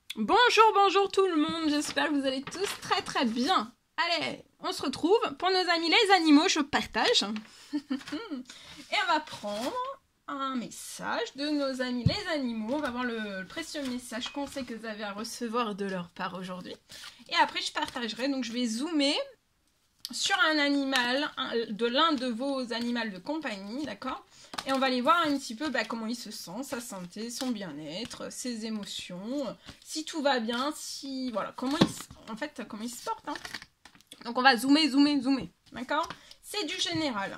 Bonjour, bonjour tout le monde, j'espère que vous allez tous très très bien. Allez, on se retrouve pour nos amis les animaux, je partage. Et on va prendre un message de nos amis les animaux. On va voir le précieux message qu'on sait que vous avez à recevoir de leur part aujourd'hui. Et après je partagerai, donc je vais zoomer sur un animal, de l'un de vos animaux de compagnie, d'accord? Et on va aller voir un petit peu comment il se sent, sa santé, son bien-être, ses émotions, si tout va bien, si voilà, comment il se porte. Hein. Donc on va zoomer, d'accord? C'est du général.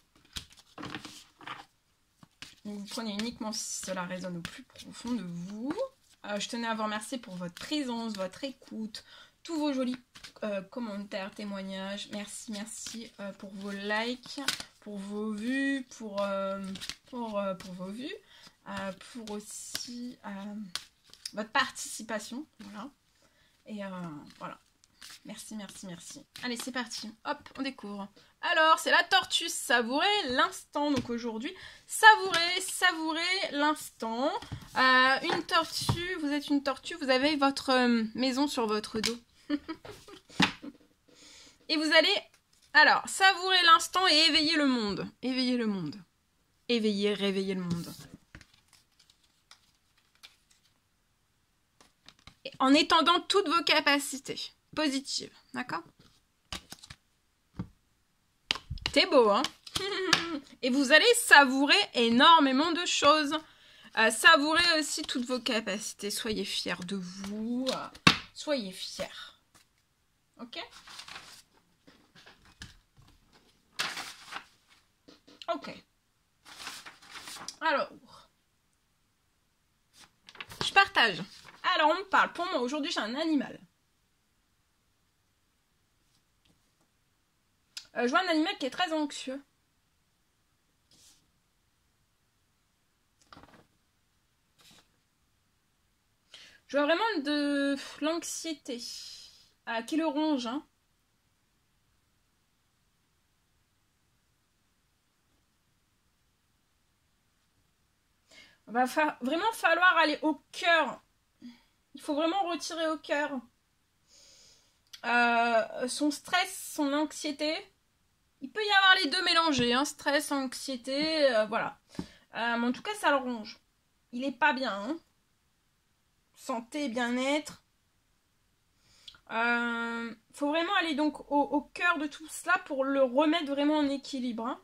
Donc vous prenez uniquement si cela résonne au plus profond de vous. Je tenais à vous remercier pour votre présence, votre écoute, tous vos jolis commentaires, témoignages. Merci pour vos likes, pour vos vues, pour vos vues, pour aussi votre participation. Voilà. Et voilà. Merci. Allez, c'est parti. Hop, on découvre. Alors, c'est la tortue. Savourer l'instant. Donc aujourd'hui, savourer l'instant. Une tortue, vous êtes une tortue, vous avez votre maison sur votre dos. Et vous allez, alors, savourer l'instant et éveiller le monde. Réveiller le monde. Et en étendant toutes vos capacités positives, d'accord? C'est beau, hein? Et vous allez savourer énormément de choses. Savourez aussi toutes vos capacités. Soyez fiers de vous. Soyez fiers. Ok? Ok. Alors, je partage. Alors, on me parle. Pour moi, aujourd'hui, j'ai un animal. Je vois un animal qui est très anxieux. Je vois vraiment de l'anxiété qui le ronge. Hein. Va vraiment falloir aller au cœur. Il faut vraiment retirer au cœur son stress, son anxiété. Il peut y avoir les deux mélangés, hein, stress, anxiété, voilà. Mais en tout cas, ça le ronge. Il est pas bien. Hein. Santé, bien-être. Faut vraiment aller donc au cœur de tout cela pour le remettre vraiment en équilibre. Hein.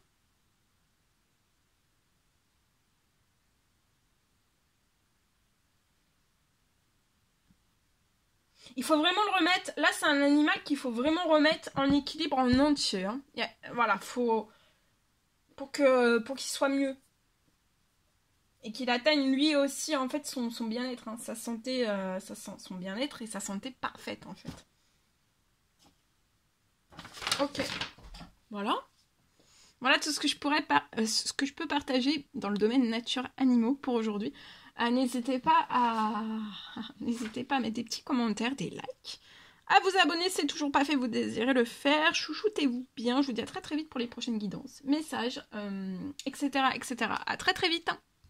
Il faut vraiment le remettre. Là, c'est un animal qu'il faut vraiment remettre en équilibre en entier. Hein. Voilà, faut pour qu'il soit mieux et qu'il atteigne lui aussi en fait son bien-être, hein, sa santé, son bien-être et sa santé parfaite en fait. Ok, voilà tout ce que je pourrais ce que je peux partager dans le domaine nature animaux pour aujourd'hui. N'hésitez pas à mettre des petits commentaires, des likes, à vous abonner si c'est toujours pas fait, vous désirez le faire, chouchoutez-vous bien, je vous dis à très vite pour les prochaines guidances, messages, etc. À très vite. Hein.